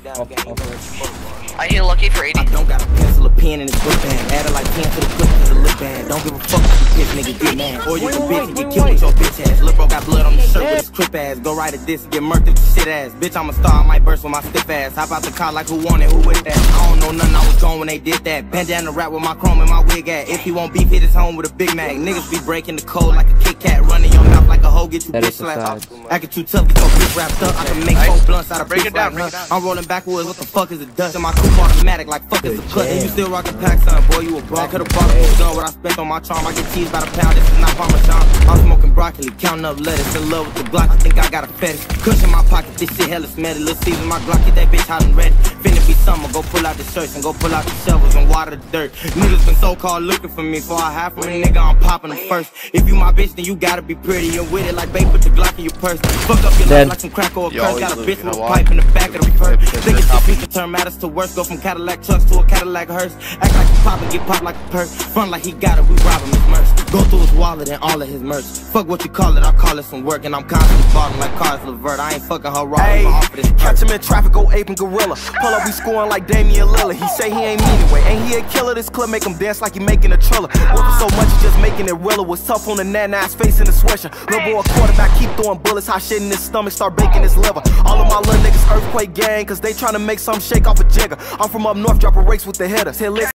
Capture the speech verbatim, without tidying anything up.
Off, off. I hit Lucky for eighty. I don't got a pencil, a pen, and a grip band. Add it like pen to the clip to the lip band. Don't give a fuck if you bitch, nigga, get mad. Or you a bitch and get killed with your bitch ass. Lil' bro got blood on the shirt with his crip ass. Go right at this and get murked with your shit ass. Bitch, I'm a star, I might burst with my stiff ass. Hop out the car like who want it, who with that? I don't know nothing, I was gone when they did that. Bandana rap with my chrome and my wig at. If he won't beef, hit his home with a Big Mac. Niggas be breaking the code like a Kit Kat. Running your mouth like a hoe, get you That bitch is the slapped. side. Acting too tough, get your bitch wrapped up. I can make four blunts out of Break bitch it down, like break her. it down. I'm rolling backwards, what the fuck is a dust? And my coupe automatic like fuck is a cut. And you still rockin' pack, son, boy, you a broad. Could've bought me done what I spent on my charm. I get cheese by the pound, this is not Parmesan. I'm smoking broccoli, counting up lettuce. In love with the Glock, I think I got a fetish. Kush in my pocket, this shit hella smelly. Lil' Caesar, my Glock, get that bitch hot and ready. Finna be summer, go pull out the shirts and go pull out the shovels and water the dirt. Niggas been so-called looking for me, for I half from a nigga, I'm popping them first. If you my bitch, then you gotta be pretty and with it like babe with the Glock in your purse. Fuck up your Dead. life like some crack or a You curse. Got a always bitch looking with a a lot. pipe in the back of the purse. Because Think it's they're a piece to turn matters to worse. Go from Cadillac trucks to a Cadillac hearse. Act like you pop and get popped like a perk. Front like he got it, we rob him his merch. Go through his wallet and all of his merch. Fuck what you call it, I call it some work. And I'm constantly balling like Cars Levert. I ain't fucking her raw, Hey, I'm off of this catch perk. him in traffic, go ape and gorilla. Pull up, we scoring like Damian Lillard. He say he ain't mean it way. Ain't he a killer? This clip make him dance like he making a triller. Working so much, he just making it realer. Was tough on the nana, his face in the sweatshirt. Lil' boy, a quarterback, keep throwing bullets. Hot shit in his stomach, start baking his liver. All of my little niggas earthquake gang, cause they tryna make some shake off a jigger. I'm from up north, dropping rakes with the hitters. Hit lit